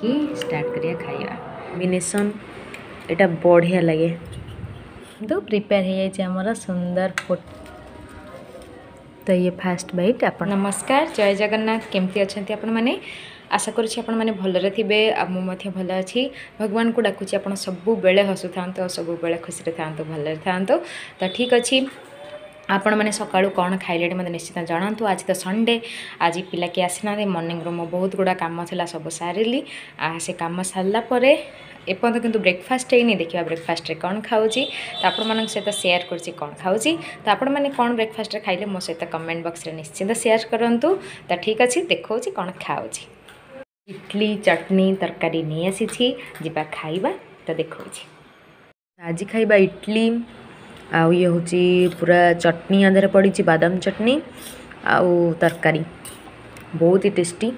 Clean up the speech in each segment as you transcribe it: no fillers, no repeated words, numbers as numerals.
देखिकी start करिया खाइबा। Combination एटा बढ़िया लगे। तो प्रिपेयर हो जाए आमर सुंदर फुड। तो ये फास्ट बाइट आप नमस्कार जय जगन्नाथ केमती अच्छा आपण मैंने आशा करुँच आपण मैंने भलरे थे मुझे भल अच्छी भगवान को डाकुची आप सब बेले हसु था सब बेले खुशी था भलरे था। तो ठीक अच्छे आपण मैंने सकाळू कौन खाइले मत निश्चित जनातु। आज तो संडे आज पिला कि आसी ना मॉर्निंग रो मो बहुत गुड़ा काम था सब सारिली से काम सारापर एपर्तंत किंतु ब्रेकफास्ट है नहीं देखा ब्रेकफास्ट कौन खाऊँ तो आपण मान सहित शेयर कर कौन खाऊँ तो आपण मैंने कौन ब्रेकफास्ट खाइले मो सहित कमेंट बॉक्स रे निश्चित शेयर करूँ। तो ठीक अच्छे देखो कौन खाऊँ इडली चटनी तरकारी नहीं आसी जीवा खाइबा। तो देखो आज खाइबा इडली आउ ये हूँ पूरा चटनी आधार पड़ी बादाम चटनी आउ तरकारी बहुत ही टेस्टी।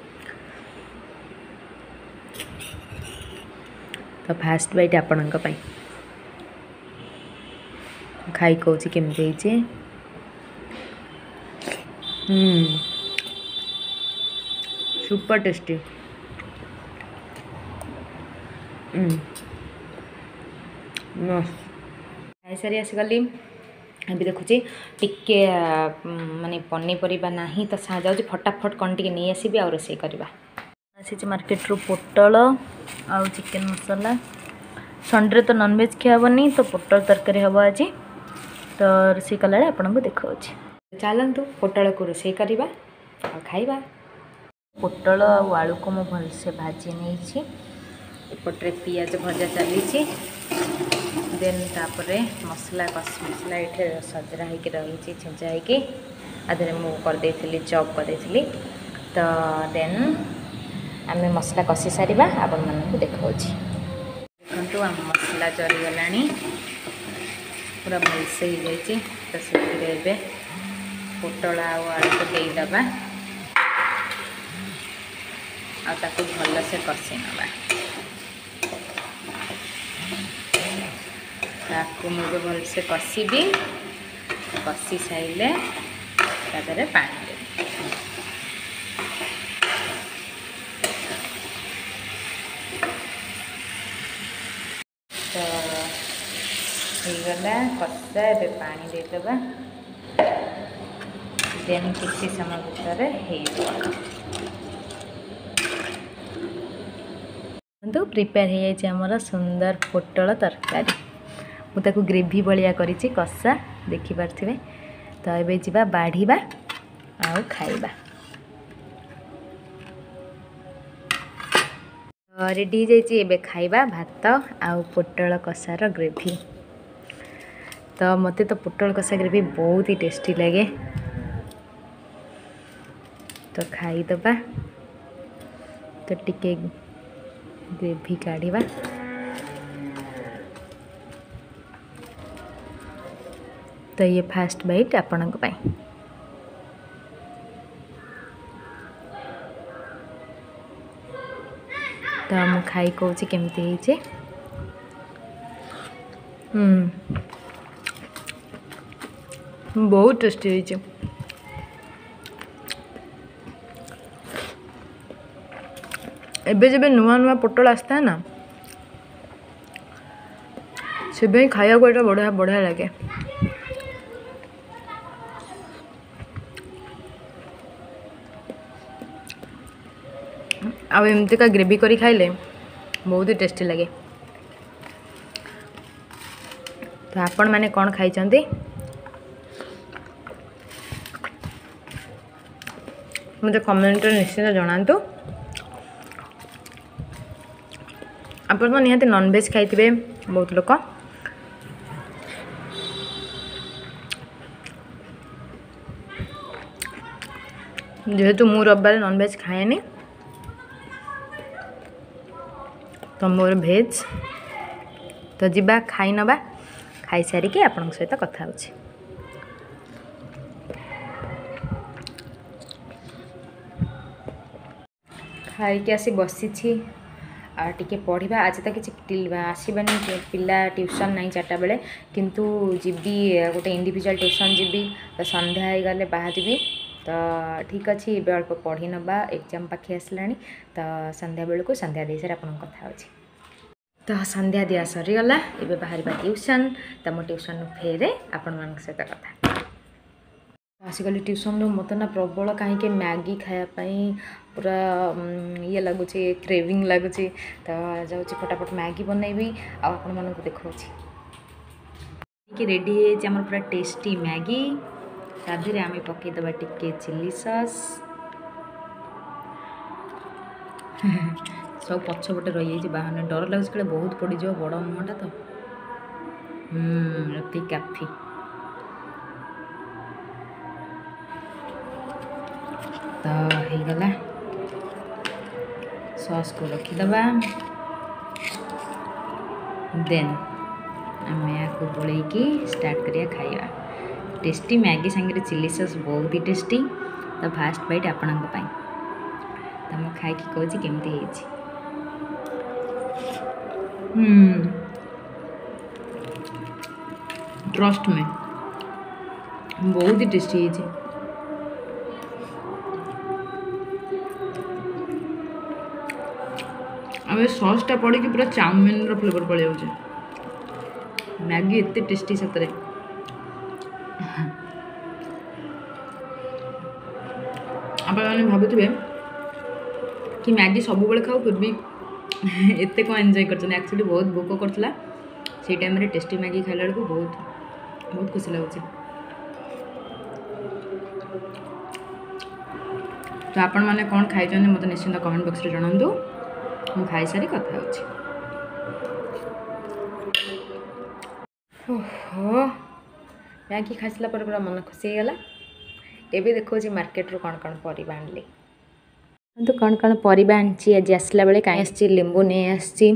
तो फास्ट बाइट आपण खाई कौन केमती सुपर टेस्टी। खाई सारी आसीगली अभी देखुची टिके माने पनीपरिया ना तो सा जाऊँ फटाफट कौन टे नहीं आसबि आ रोसे करवा। आसी मार्केट रू पोटल आउ चिकेन मसाला संडे तो नॉनवेज खाबनी तो पोटल तरकारी हम आज तो रोसे कला आपन को देखा चलतु पोटल को रोसे करवा खाइबा। पोटल आलू को मु भलसे भाजी नहीं एपटे पियाज भजा चली देन तापरे मसला कस मसला ये सजरा होकर रही छेचा होकर मु करदे चॉप करदे। तो देन आम मसला कषि सारिबा आपण मानक देखा देखु आम मसला चलीगला पूरा भलसे हो जाए। तो से पोटल आलू को देदबा आकु भलसे कषि नवा ताकू मुझे भलसे कषिबी कषि सारे तादे पानी देवी। तो होगला कषा ए पानी देदबा देन किसी समय भितर तो प्रिपेयर हो जाए आमर सुंदर पोटल तरकारी मुझे ग्रेवी भलिया करिछि कषा देखि पार्थिबे। तो एबे जिबा बाढ़ीबा आउ खाइबा। रेडी जाइए एबे खाइबा भात आउ पोटल कषार ग्रेवी। तो मते तो पोटल कषा ग्रेवी बहुत ही टेस्टी लगे। तो खाईदबा तो टिके ग्रेवी काढ़ा। तो ये फास्ट बाइट आपण तो मु खाई कौन केमती बहुत टेस्टी है। एबे जब नुआ नुआ पोटल आसता है ना से खाया को बढ़िया बढ़िया लगे। आ एमती का ग्रेवी करी खाइले बहुत ही टेस्टी लगे। तो आपण माने कौन खाई मुझे कमेंट निश्चित जनातु। आप तो निहाती नॉनवेज खाई बहुत लोग जेहेतु मु रविवार नॉनवेज खाएनी तो मोर भेज। तो जीवा खाई नवा खाई सारिकी आपन सहित कथा होछि। खाई के आसी बसी टिके पढ़ा आज तो किसी आसबानी पिला ट्यूशन नहीं 4टा बेले किंतु जीवी गोटे इंडिविजुअल ट्यूशन जीवी तो संध्या हो गले बाहर तो ठीक अच्छे ये अल्प पढ़ी नवा एग्जाम पाखे आसला तो संध्या बेलू संध्या दे सारे आपन कथा अच्छी तो संध्या दिया सरीगला ये बाहर ट्यूशन तो मो ट्यूशन फेरे आपण मान सहित कथा आसिकल ट्यूशन मत ना प्रबल कहीं मैगी खायापाई पूरा ये लगुच क्रेविंग लगुच तो जाऊँ फटाफट मैगी बनैबी आपण मन देखा कि रेडी है पूरा टेस्टी मैगी ताधे आम पकईदबा टिके चिली सॉस सब पछपटे रही है बाहर डर लगे कहे बहुत पड़ जाओ बड़ मुहटा तो ये काफी तो होगला सॉस को रखीदबा देन आम को गोलैकी स्टार्ट करिया खाइबा टेस्टी मैगी सांगे चिली सॉस बहुत ही टेस्टी तो फास्ट बाइट आपण तो मैं खाई कहूँ केमती ट्रस्ट में बहुत ही टेस्टी है अब सॉसटा पड़ी कि पूरा चाउमिन रो फ्लेवर पड़े जाए मैगी एते टेस्टी सतरे आप भावुवे कि मैगी सब बेले खाऊ फिर भी एते कौन एंजॉय कर एक्चुअली बहुत भोक करता से टाइम रे टेस्टी मैगी खाइला बेलू बहुत बहुत खुशी लगुच तो आपण मैंने कौन खाई मत निश्चिंत कमेंट बॉक्स रे जणांतु मु खाई सारी कथा होची ओहो मैगी खाइसला पर पूरा मन खुशी गला एबे देखो जी मार्केट रो कौन परिबा आनली तो कौन परिबा आनची आज आसला बेले काई आसची लेंबू ने आसची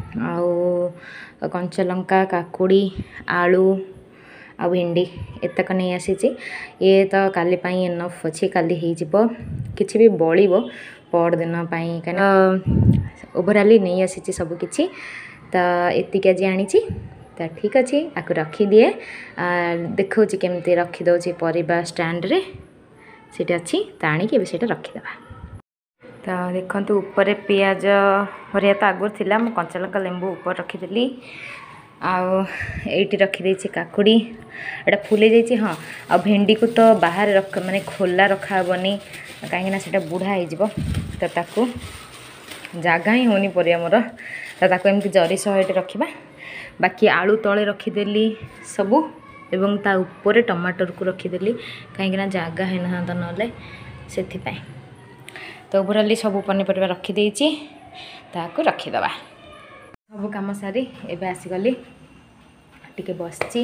आ कंचा लंका काकुड़ी आलू आ भिंडी एतक नहीं आसी ये तो काली पाई एनफ अच्छी काली हो किसी भी बड़ो पर दिन कहीं ओभरअली नहीं आसी सब किसी तो एतिक आज आनी तो ठीक अच्छे आपको रखीदिए देखा केमती रखीदे परिबा स्टैंड रे सीट अच्छी तो आणिकी रखीदे तो देखो ऊपर पियाज हरिया तो आगुरी थी मु कंचा लंका लेंबू ऊपर रखीदेली आईटी रखीदे काकुड़ी एटा फुले जाइए हाँ आ भेंडी को तो बाहर रख माने खोला रखाबनी कहीं बुढ़ा हो तो ताकू जगह ही होनी परिया मोर तो ताकू एमती जरी सह रखा बाकी आलू तले रखीदेली सबू एवं ता ऊपर टमाटर को रखीदेली कहीं जगह है ना ना से तो ओभरअली सब पनीपरिया रखीदे ताकू रखीदबा सब कम सारी एबे आसीगली टिके बसची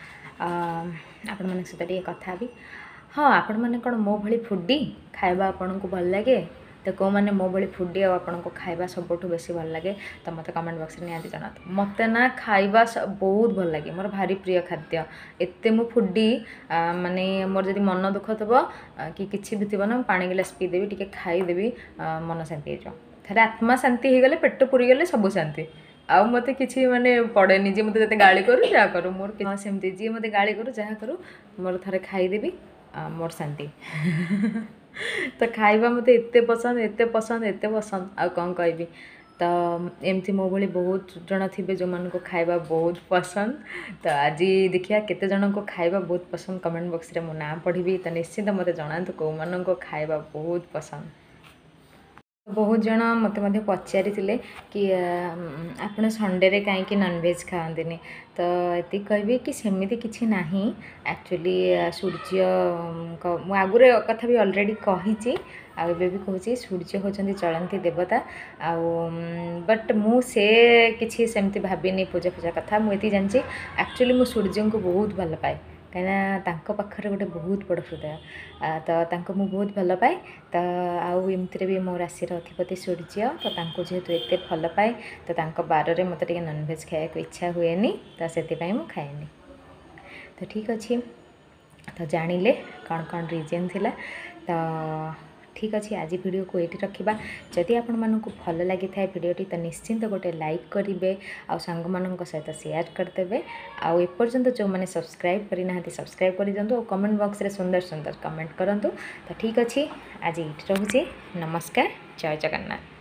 आपण मन सहित कथा भी हाँ आपण मैंने कौन मो भली फूडी खाइबा आपन को भल लगे तो कौ मैंने मो भली फूडी आपन को खाइबा सबुठ बेसी भल लगे तो मत कमेंट बॉक्स में निहाती जनात मत ना खाइबा बहुत भल लगे मोर भारी प्रिय खाद्य एते मु फूडी माने मोर जदि मन दुख थबो कि किछि भी थबो ना पानी गिलास पी देबी टिके खाई देबी मन शांति हो थरे आत्मा शांति हो गले पेट पुरी गले सब शांति आउ मत कि माने पड़ेनि जी मत गाड़ी करू जहाँ करूँ मोर सेमती जी मत गाड़ी करू जहाँ करूँ मोर थरे खाईदेवी मोर शांति तो खाइबा मत एते पसंद आ कौन कहबी तो एमती मो भली बहुत जन थे जो मन को खाइबा बहुत पसंद तो आज देखिए केते जन को खाइबा बहुत पसंद कमेंट बॉक्स रे मो नाम पढ़ी तो निश्चित मत जनातु कौ मन को खाइबा बहुत पसंद बहुत जन मत पचारि कि आपड़ संडे कहीं नॉनवेज खाते तो ये कहबी कि सेमती किसी ना एक्चुअली सूर्य मु आगुरी कथा भी ऑलरेडी कही आबे भी कहूँ सूर्य होचंदी चलंती देवता बट मु से किसी सेमती भाविनी पूजा पूजा कथा मुझे जानची एक्चुअली मु सूर्य को बहुत भल पाए कहीं पाखरे गोटे बहुत बड़ हृदय तो मु बहुत भल पाए तो आमती भी मो राशि अधिपति सूर्य तो जेहेतु एत भल पाए तो बार में मत नॉनवेज खाया इच्छा हुए तो से खाएनि तो ठीक अच्छे तो जानिले कौन कौन रीजन थिला तो ठीक अच्छे आज वीडियो को ये रखा जदि आपण मानक भल लगी था वीडियोटी तो निश्चिंत गोटे लाइक करेंगे आ सांग मान सहित शेयर करदे आउ एपर्यंत जो मैंने सब्सक्राइब करना सब्सक्राइब कर दिंतु और कमेंट बॉक्स रे सुंदर सुंदर कमेंट करूँ। तो ठीक अच्छे आज ये रोचे। नमस्कार, जय जगन्नाथ।